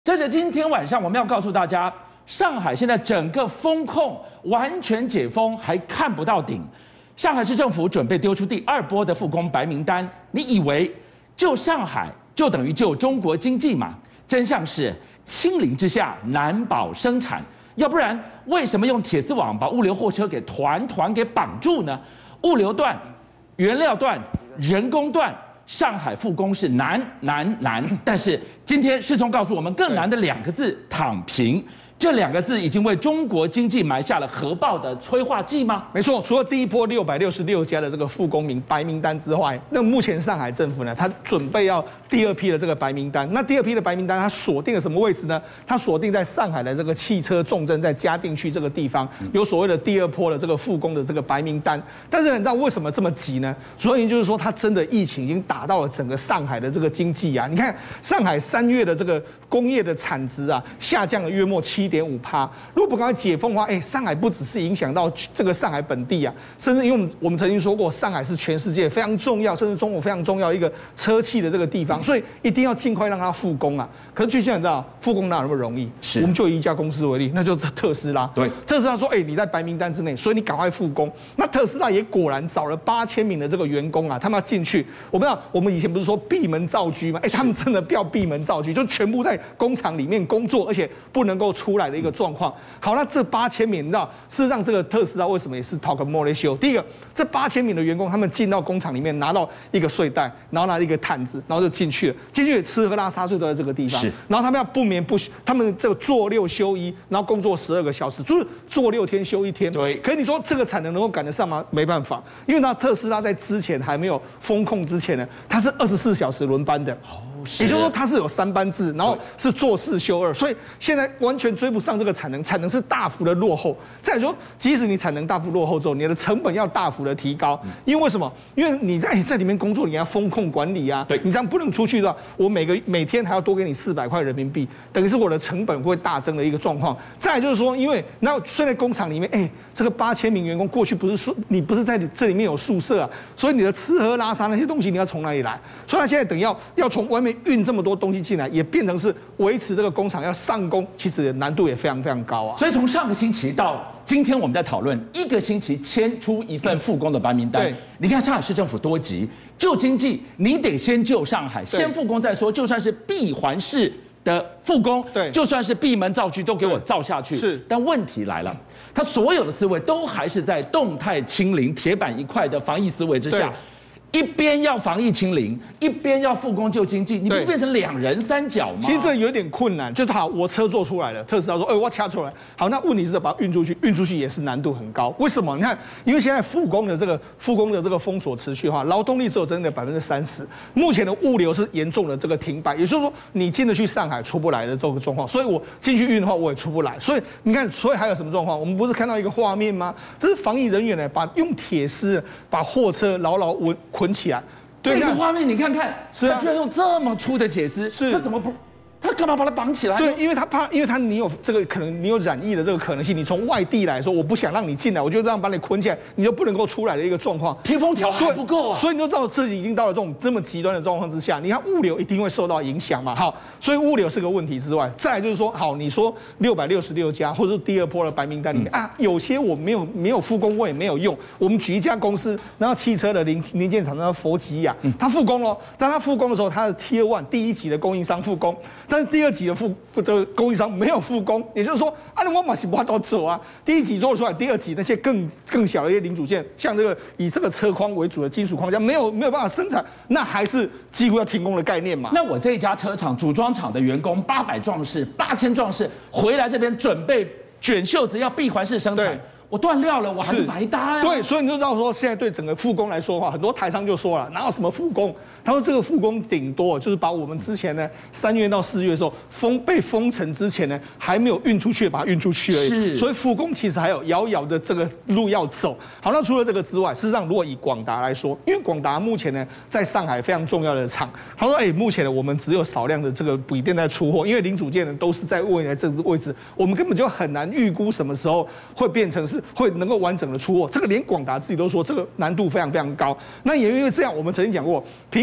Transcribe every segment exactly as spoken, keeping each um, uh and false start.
这是今天晚上我们要告诉大家，上海现在整个封控完全解封，还看不到顶。上海市政府准备丢出第二波的复工白名单，你以为救上海就等于救中国经济吗？真相是清零之下难保生产，要不然为什么用铁丝网把物流货车给团团给绑住呢？物流断、原料断、人工断。 上海复工是难难难，但是今天世聪告诉我们，更难的两个字“躺平”。这两个字已经为中国经济埋下了核爆的催化剂吗？ 没错，除了第一波六百六十六家的这个复工名白名单之外，那目前上海政府呢，它准备要第二批的这个白名单。那第二批的白名单，它锁定了什么位置呢？它锁定在上海的这个汽车重镇，在嘉定区这个地方，有所谓的第二波的这个复工的这个白名单。但是你知道为什么这么急呢？主要原因就是说，它真的疫情已经打到了整个上海的这个经济啊。你看上海三月的这个工业的产值啊，下降了约莫七点五趴。如果不赶快解封的话，哎，上海不只是影响到这个上海本地啊，甚至因为我们我们曾经说过，上海是全世界非常重要，甚至中国非常重要一个车企的这个地方，所以一定要尽快让它复工啊。可是据现在你知道，复工哪有那么容易？是，我们就以一家公司为例，那就是特斯拉。对，特斯拉说，哎，你在白名单之内，所以你赶快复工。那特斯拉也果然找了八千名的这个员工啊，他们要进去。我不知道，我们以前不是说闭门造车吗？哎，他们真的不要闭门造车，就全部在工厂里面工作，而且不能够出来的一个状况。好，那这八千名，你知道，事实上这个特斯拉为什么也是 talk more show？ 第一个，这八千名的员工，他们进到工厂里面，拿到一个睡袋，然后拿一个毯子，然后就进去了。进去吃喝拉撒睡都在这个地方。是。然后他们要不眠不休，他们这个做六休一，然后工作十二个小时，就是做六天休一天。对。可是你说这个产能能够赶得上吗？没办法，因为那特斯拉在之前还没有封控之前呢，它是二十四小时轮班的。哦。也就是说，它是有三班制，然后是做四休二，所以现在完全追不上这个产能，产能是大幅的落后。再来说，即使你产能大幅落后之后，你的成本要大幅的提高，因为为什么？因为你在在里面工作，你要风控管理啊，对，你这样不能出去的，我每个每天还要多给你四百块人民币，等于是我的成本会大增的一个状况。再来就是说，因为那睡在工厂里面，哎，这个八千名员工过去不是说你不是在这里面有宿舍啊，所以你的吃喝拉撒那些东西你要从哪里来？所以他现在等要要从外面运这么多东西进来，也变成是维持这个工厂要上工，其实难度也非常非常高啊。所以从上个星期到今天，我们在讨论一个星期签出一份复工的白名单。对，你看上海市政府多急，救经济你得先救上海，先复工再说。就算是闭环式的复工，对，就算是闭门造车都给我造下去。是，但问题来了，他所有的思维都还是在动态清零、铁板一块的防疫思维之下。一边要防疫清零，一边要复工救经济，你不是变成两人三角吗？ 其实这有点困难，就是好，我车做出来了，特斯拉说，哎、欸，我掐出来，好，那问题是把它运出去，运出去也是难度很高。为什么？你看，因为现在复工的这个复工的这个封锁持续化，劳动力只有增的百分之三十，目前的物流是严重的这个停摆，也就是说，你进得去上海出不来的这个状况，所以我进去运的话，我也出不来。所以你看，所以还有什么状况？我们不是看到一个画面吗？这是防疫人员呢，把用铁丝把货车牢牢稳。捆起来， 这个画面你看看，是啊，他居然用这么粗的铁丝，是他怎么不？他干嘛把它绑起来？ 对，因为他怕，因为他你有这个可能，你有染疫的这个可能性。你从外地来说，我不想让你进来，我就这样把你捆起来，你就不能够出来的一个状况。 贴封条还不够啊， 所以你就知道这已经到了这种这么极端的状况之下，你看物流一定会受到影响嘛。好，所以物流是个问题之外，再来就是说，好，你说六百六十六家，或者是第二波的白名单里面、嗯、啊，有些我没有没有复工，我也没有用。我们举一家公司，然后汽车的零零件厂商佛吉亚，他复工了，当他复工的时候，他的 Tier One 第一级的供应商复工，但是第二级的复这个供应商没有复工，也就是说，啊，我马西不都走啊。第一级做出来，第二级那些更更小的一些零组件，像这个以这个车框为主的金属框架，没有没有办法生产，那还是几乎要停工的概念嘛。 那我这一家车厂组装厂的员工八百壮士、八千壮士回来这边准备卷袖子，要闭环式生产。我断料了，我还是白搭呀。 对，所以你就知道说，现在对整个复工来说的话，很多台商就说了，哪有什么复工？他说这个复工顶多就是把我们之前呢三月到四月的时候封被封城之前呢还没有运出去，把它运出去而已。是，所以复工其实还有遥遥的这个路要走。好，那除了这个之外，事实上如果以广达来说，因为广达目前呢在上海非常重要的厂，他说，哎、欸，目前呢我们只有少量的这个笔电在出货，因为零组件呢都是在未来这个位置，我们根本就很难预估什么时候会变成是会能够完整的出货。这个连广达自己都说这个难度非常非常高。那也因为这样，我们曾经讲过，苹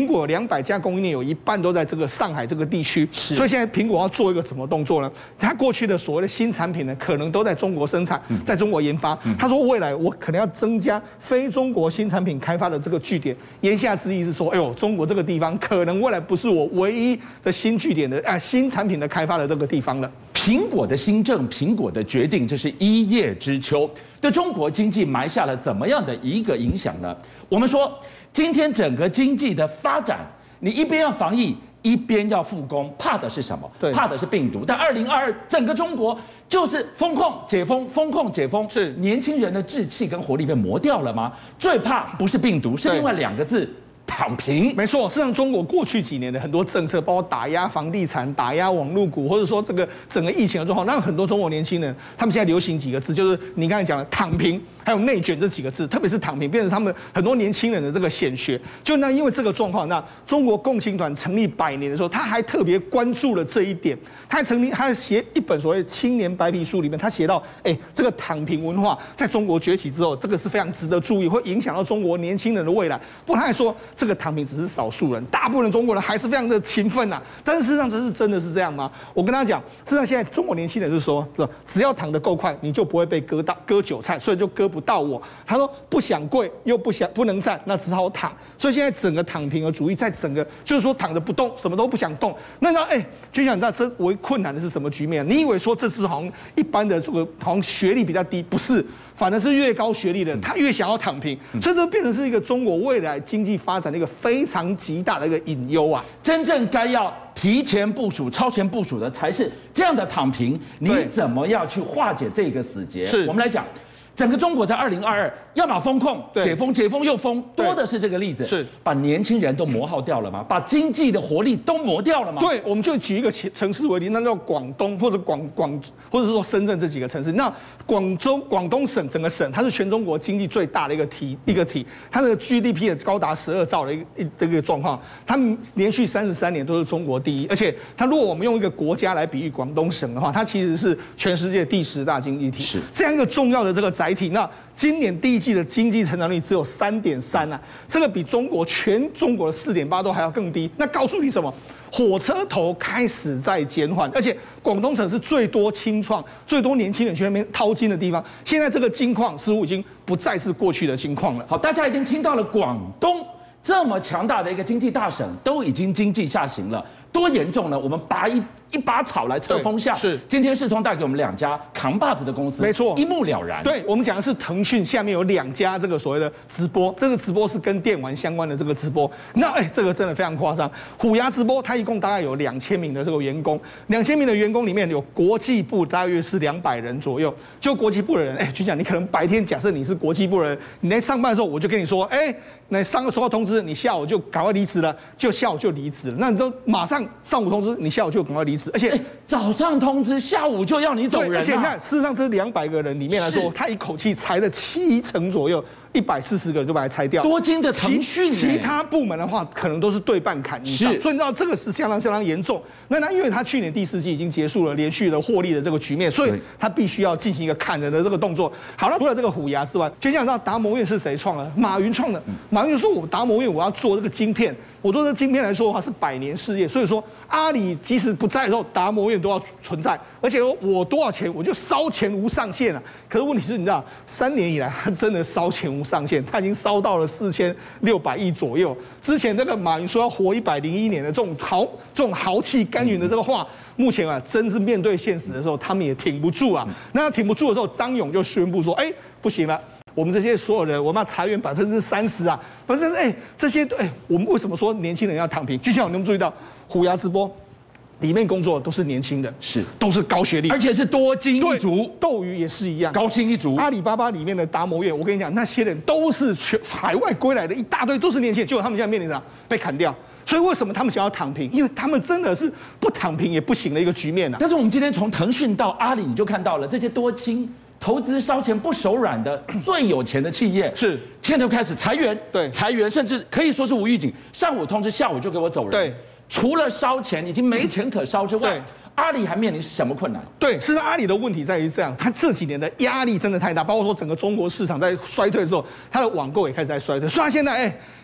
果两百家供应链有一半都在这个上海这个地区，所以现在苹果要做一个什么动作呢？它过去的所谓的新产品呢，可能都在中国生产，在中国研发。他说未来我可能要增加非中国新产品开发的这个据点。言下之意是说，哎呦，中国这个地方可能未来不是我唯一的新据点的啊新产品的开发的这个地方了。 苹果的新政，苹果的决定，这是一叶知秋，对中国经济埋下了怎么样的一个影响呢？我们说，今天整个经济的发展，你一边要防疫，一边要复工，怕的是什么？怕的是病毒。但二零二二整个中国就是封控、解封、封控、解封， 是年轻人的志气跟活力被磨掉了吗？最怕不是病毒，是另外两个字。躺平， 没错。事实上，中国过去几年的很多政策，包括打压房地产、打压网络股，或者说这个整个疫情的状况，让很多中国年轻人，他们现在流行几个字，就是你刚才讲的躺平，还有内卷这几个字，特别是躺平，变成他们很多年轻人的这个显学。就那因为这个状况，那中国共青团成立百年的时候，他还特别关注了这一点。他还成立，他写一本所谓青年白皮书里面，他写到，哎，这个躺平文化在中国崛起之后，这个是非常值得注意，会影响到中国年轻人的未来。不过他还说，这个躺平只是少数人，大部分的中国人还是非常的勤奋呐。但是事实上，这是真的是这样吗？我跟他讲，事实上现在中国年轻人是说，只要躺得够快，你就不会被割到割韭菜，所以就割不到我。他说不想跪又不想不能站，那只好躺。所以现在整个躺平的主义，在整个就是说躺着不动，什么都不想动。那那哎，就想那这为困难的是什么局面？你以为说这是好像一般的这个好像学历比较低，不是？反而是越高学历的人，他越想要躺平，所以这变成是一个中国未来经济发展的一个非常极大的一个隐忧啊！ 真正该要提前部署、超前部署的，才是这样的躺平。你怎么样去化解这个死结？ 是， 我们来讲。整个中国在二零二二要么封控、解封、解封又封，多的是这个例子。 是把年轻人都磨耗掉了吗？把经济的活力都磨掉了吗？ 对，我们就举一个城市为例，那叫广东或者广广，或者是说深圳这几个城市。那广州、广东省整个省，它是全中国经济最大的一个体一个体，它的 G D P 也高达十二兆的一个一这个状况，它连续三十三年都是中国第一。而且，它如果我们用一个国家来比喻广东省的话，它其实是全世界第十大经济体， 是这样一个重要的这个载体。那今年第一季的经济成长率只有三点三啊，这个比中国全中国的四点八都还要更低。那告诉你什么？火车头开始在减缓，而且广东省是最多青创、最多年轻人去那边淘金的地方。现在这个金矿似乎已经不再是过去的情况了。 好，大家已经听到了，广东这么强大的一个经济大省，都已经经济下行了，多严重呢？我们拔一一把草来测风向。 是， 今天世通带给我们两家扛把子的公司， 没错， 一目了然。 对，我们讲的是腾讯下面有两家这个所谓的直播，这个直播是跟电玩相关的这个直播。那哎，这个真的非常夸张。虎牙直播它一共大概有两千名的这个员工，两千名的员工里面有国际部大约是两百人左右。就国际部的人，哎，就讲你可能白天假设你是国际部的人，你在上班的时候我就跟你说，哎，那上收到通知，你下午就赶快离职了，就下午就离职了。那你都马上上午通知，你下午就赶快离职，而且。 早上通知，下午就要你走人、啊。 而且你看，事实上这两百个人里面来说，他一口气裁了七成左右，一百四十个人就把它裁掉。 多金的腾讯， 其他部门的话，可能都是对半砍以上。所以你知道这个是相当相当严重。那那因为他去年第四季已经结束了连续的获利的这个局面，所以他必须要进行一个砍人的这个动作。好了，除了这个虎牙之外，就想到达摩院是谁创的？马云创的。马云说：“我达摩院我要做这个晶片，我做这个晶片来说的话是百年事业。所以说，阿里即使不在的时候，达摩院都要存在。而且我多少钱我就烧钱无上限啊！可是问题是，你知道，三年以来他真的烧钱无上限，他已经烧到了四千六百亿左右。之前这个马云说要活一百零一年的这种豪这种豪气干云的这个话，目前啊，真是面对现实的时候，他们也挺不住啊。那挺不住的时候，张勇就宣布说：，哎，不行了。”我们这些所有人，我们要裁员百分之三十啊！百分之哎，这些哎，我们为什么说年轻人要躺平？就像你们注意到，虎牙直播里面工作的都是年轻人， 是都是高学历， 而且是多金一族。 斗鱼也是一样， 高薪一族。 阿里巴巴里面的达摩院，我跟你讲，那些人都是全海外归来的一大堆，都是年轻人，结果他们现在面临着被砍掉。所以为什么他们想要躺平？因为他们真的是不躺平也不行的一个局面啊。 但是我们今天从腾讯到阿里，你就看到了这些多金。投资烧钱不手软的最有钱的企业是现在就开始裁员， 对裁员，甚至可以说是无预警，上午通知，下午就给我走人。 对， 除了烧钱已经没钱可烧之外，阿里还面临什么困难？ 对，事实上阿里的问题在于这样，它这几年的压力真的太大，包括说整个中国市场在衰退之后，它的网购也开始在衰退，所以它现在哎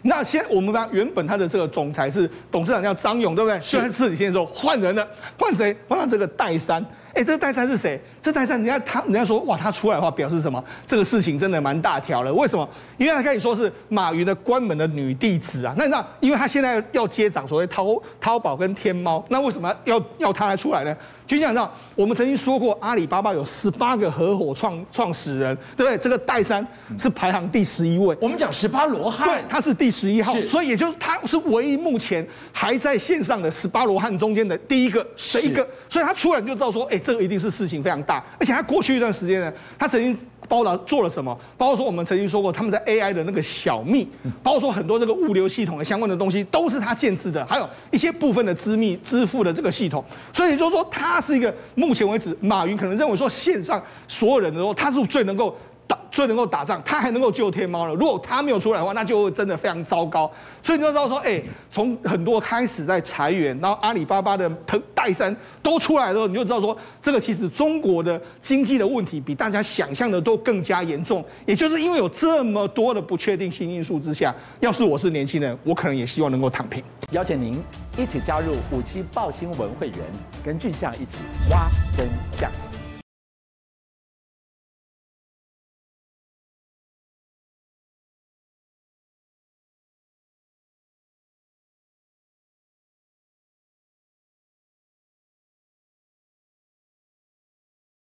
那现在我们把原本他的这个总裁是董事长叫张勇，对不对？就在这几天的时候换人了，换谁？换到这个戴珊。哎，这个戴珊是谁？这戴珊，人家他人家说哇，他出来的话表示什么？这个事情真的蛮大条了。为什么？因为他可以说是马云的关门的女弟子啊。那你知道，因为他现在要接掌所谓淘淘宝跟天猫，那为什么要要他来出来呢？就像你知道，我们曾经说过，阿里巴巴有十八个合伙创创始人，对不对？这个戴珊是排行第十一位。 我们讲十八罗汉， 对，他是第十一号，所以也就是他是唯一目前还在线上的十八罗汉中间的第一个的一个，所以他出来你就知道说，哎，这个一定是事情非常大，而且他过去一段时间呢，他曾经包括做了什么？包括说我们曾经说过，他们在 A I 的那个小密，包括说很多这个物流系统的相关的东西，都是他建制的，还有一些部分的支密支付的这个系统。所以也就是说，他是一个目前为止，马云可能认为说线上所有人的时候，他是最能够打最能够打仗，他还能够救天猫了。如果他没有出来的话，那就真的非常糟糕。所以你就知道说，哎，从很多开始在裁员，然后阿里巴巴的戴珊都出来的时候，你就知道说，这个其实中国的经济的问题比大家想象的都更加严重。也就是因为有这么多的不确定性因素之下，要是我是年轻人，我可能也希望能够躺平。 邀请您一起加入五七爆新闻会员，跟俊相一起挖真